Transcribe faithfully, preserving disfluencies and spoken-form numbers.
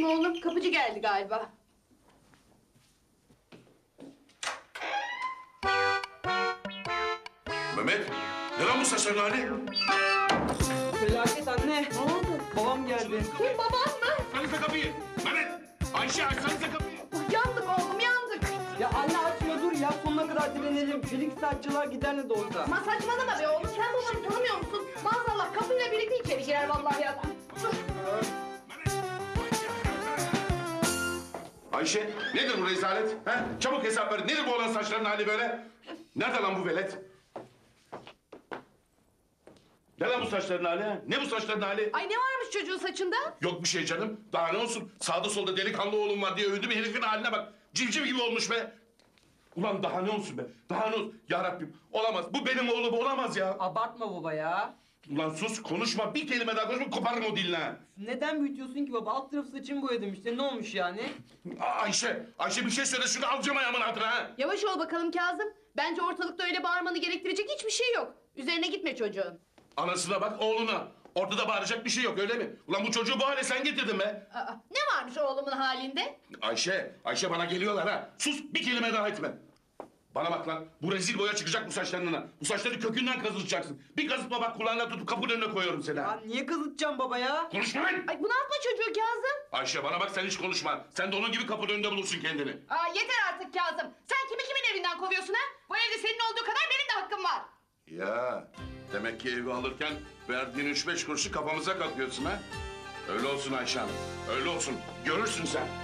Anneciğim oğlum kapıcı geldi galiba. Mehmet, ne lan bu saçların hali? Felaket anne. Ne oldu? Babam geldi. Kim babam mı? Açsanıza kapıyı. Mehmet, Ayşe açsanıza kapıyı. Yandık oğlum yandık. Ya anne açma dur ya, sonuna kadar direnelim. Çelik saatçılar gider ne de olsa. Ama saçmalama be oğlum sen babanı tanımıyor musun? Maazallah kapıyla birlikte içeri girer vallahi adam. Ayşe, nedir bu rezalet? He? Çabuk hesap ver. Nedir bu olan saçların hali böyle? Nerede lan bu velet? Ne lan bu saçların hali? he? Ne bu saçların hali? Ay ne varmış çocuğun saçında? Yok bir şey canım. Daha ne olsun? Sağda solda delikanlı oğlum var diye övündüm. Herifin haline bak. Civciv gibi olmuş be. Ulan daha ne olsun be? Daha ne olsun? Ya Rabbim olamaz. Bu benim oğlum olamaz ya. Abartma baba ya. Ulan sus konuşma. Bir kelime daha konuşma koparırım o dilini ha. Neden büyütüyorsun ki baba? Alt tarafı saçımı boyadım işte, ne olmuş yani? Aa, Ayşe, Ayşe bir şey söyle şunu alacağım ayağımın altına ha. Yavaş ol bakalım Kazım. Bence ortalıkta öyle bağırmanı gerektirecek hiçbir şey yok. Üzerine gitme çocuğun. Anasına bak oğluna. Ortada bağıracak bir şey yok öyle mi? Ulan bu çocuğu bu hale sen getirdin be. Aa, ne varmış oğlumun halinde? Ayşe, Ayşe bana geliyorlar ha. Sus bir kelime daha etme. Bana bak lan bu rezil boya çıkacak bu saçlarına. Bu saçları kökünden kazıtacaksın. Bir kazıtma bak kulağına tutup kapının önüne koyuyorum seni ha. Ya niye kazıtacağım baba ya? Konuşma lan! Ay bunaltma çocuğu Kazım. Ayşe bana bak sen hiç konuşma. Sen de onun gibi kapının önünde bulursun kendini. Aa, yeter artık Kazım. Sen kimi kimin evinden kovuyorsun ha? Bu evde senin olduğu kadar benim de hakkım var. Ya demek ki evi alırken verdiğin üç beş kuruşu kafamıza kakıyorsun ha. Öyle olsun Ayşe Hanım. Öyle olsun. Görürsün sen.